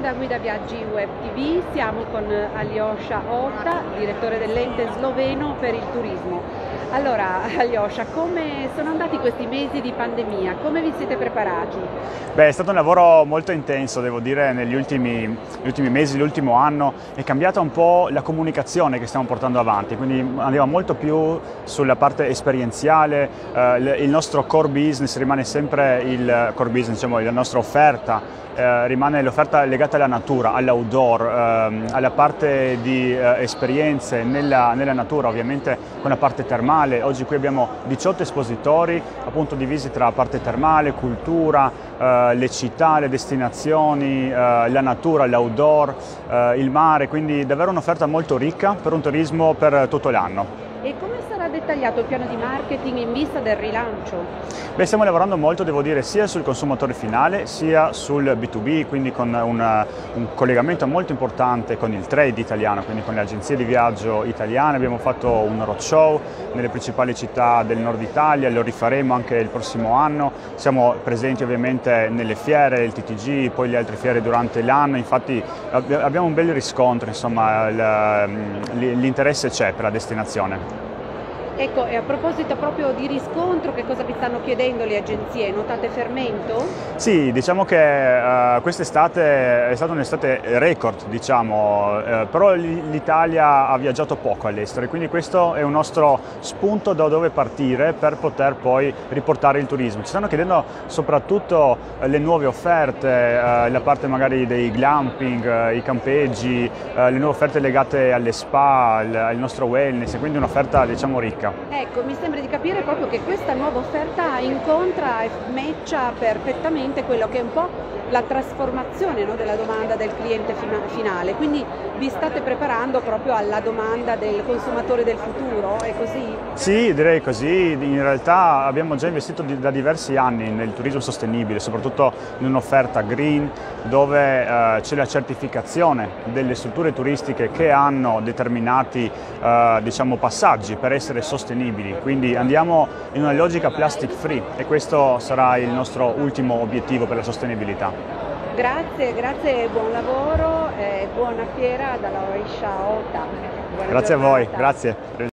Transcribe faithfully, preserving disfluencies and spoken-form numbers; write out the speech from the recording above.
da Guida Viaggi Web T V, siamo con Aljosha Ota, direttore dell'ente sloveno per il turismo. Allora Aljosha, come sono andati questi mesi di pandemia? Come vi siete preparati? Beh, è stato un lavoro molto intenso, devo dire, negli ultimi, negli ultimi mesi, l'ultimo anno. È cambiata un po' la comunicazione che stiamo portando avanti, quindi andiamo molto più sulla parte esperienziale. Eh, il nostro core business rimane sempre il core business, diciamo, la nostra offerta. Eh, rimane l'offerta legata alla natura, all'outdoor, ehm, alla parte di eh, esperienze nella, nella natura, ovviamente con la parte termale. Oggi qui abbiamo diciotto espositori appunto divisi tra parte termale, cultura, eh, le città, le destinazioni, eh, la natura, l'outdoor, eh, il mare, quindi davvero un'offerta molto ricca per un turismo per tutto l'anno. E come sarà dettagliato il piano di marketing in vista del rilancio? Beh, stiamo lavorando molto, devo dire, sia sul consumatore finale sia sul B due B, quindi con una, un collegamento molto importante con il trade italiano, quindi con le agenzie di viaggio italiane. Abbiamo fatto un roadshow nelle principali città del nord Italia, lo rifaremo anche il prossimo anno. Siamo presenti ovviamente nelle fiere, il T T G, poi le altre fiere durante l'anno. Infatti abbiamo un bel riscontro, insomma, l'interesse c'è per la destinazione. Ecco, e a proposito proprio di riscontro, che cosa vi stanno chiedendo le agenzie? Notate fermento? Sì, diciamo che uh, quest'estate è stata un'estate record, diciamo, uh, però l'Italia ha viaggiato poco all'estero e quindi questo è un nostro spunto da dove partire per poter poi riportare il turismo. Ci stanno chiedendo soprattutto uh, le nuove offerte, uh, la parte magari dei glamping, uh, i campeggi, uh, le nuove offerte legate alle spa, al, al nostro wellness, e quindi un'offerta, diciamo, ricca. Ecco, mi sembra di capire proprio che questa nuova offerta incontra e matcha perfettamente quello che è un po' la trasformazione, no, della domanda del cliente finale, quindi vi state preparando proprio alla domanda del consumatore del futuro, è così? Sì, direi così. In realtà abbiamo già investito da diversi anni nel turismo sostenibile, soprattutto in un'offerta green dove eh, c'è la certificazione delle strutture turistiche che hanno determinati eh, diciamo, passaggi per essere sostenibili, quindi andiamo in una logica plastic free e questo sarà il nostro ultimo obiettivo per la sostenibilità. Grazie, grazie e buon lavoro e buona fiera dalla Aljosha Ota. Grazie a voi, grazie.